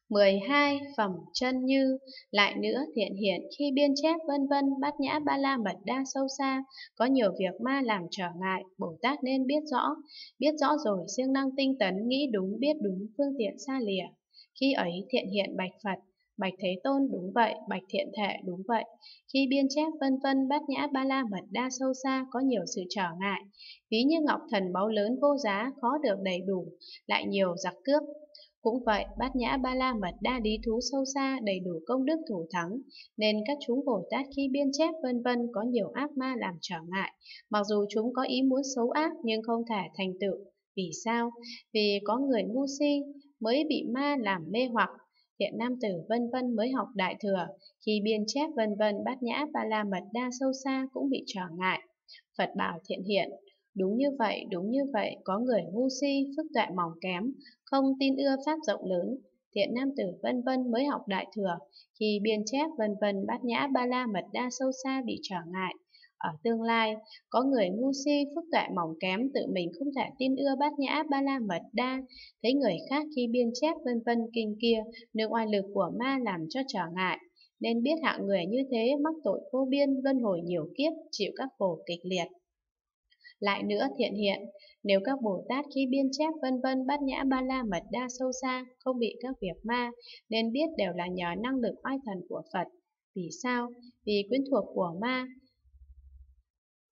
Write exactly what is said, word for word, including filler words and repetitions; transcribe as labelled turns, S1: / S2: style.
S1: mười hai. Phẩm chân như. Lại nữa thiện hiện khi biên chép vân vân bát nhã ba la mật đa sâu xa, có nhiều việc ma làm trở ngại, Bồ Tát nên biết rõ. Biết rõ rồi siêng năng tinh tấn, nghĩ đúng biết đúng, phương tiện xa lìa. Khi ấy thiện hiện bạch Phật: Bạch Thế Tôn, đúng vậy. Bạch Thiện Thể, đúng vậy. Khi biên chép vân vân bát nhã ba la mật đa sâu xa, có nhiều sự trở ngại, ví như ngọc thần báu lớn vô giá, khó được đầy đủ, lại nhiều giặc cướp. Cũng vậy, bát nhã ba la mật đa lý thú sâu xa, đầy đủ công đức thủ thắng, nên các chúng Bồ Tát khi biên chép vân vân có nhiều ác ma làm trở ngại. Mặc dù chúng có ý muốn xấu ác nhưng không thể thành tựu. Vì sao? Vì có người ngu si mới bị ma làm mê hoặc. Thiện nam tử vân vân mới học đại thừa, khi biên chép vân vân bát nhã ba la mật đa sâu xa cũng bị trở ngại. Phật bảo thiện hiện: Đúng như vậy, đúng như vậy, có người ngu si, phước tuệ mỏng kém, không tin ưa pháp rộng lớn. Thiện nam tử vân vân mới học đại thừa, khi biên chép vân vân bát nhã ba la mật đa sâu xa bị trở ngại. Ở tương lai, có người ngu si, phước tuệ mỏng kém, tự mình không thể tin ưa bát nhã ba la mật đa, thấy người khác khi biên chép vân vân kinh kia, được oai lực của ma làm cho trở ngại, nên biết hạng người như thế mắc tội vô biên, luân hồi nhiều kiếp, chịu các khổ kịch liệt. Lại nữa thiện hiện, nếu các Bồ Tát khi biên chép vân vân bát nhã ba la mật đa sâu xa, không bị các việc ma, nên biết đều là nhờ năng lực oai thần của Phật. Vì sao? Vì quyến thuộc của ma,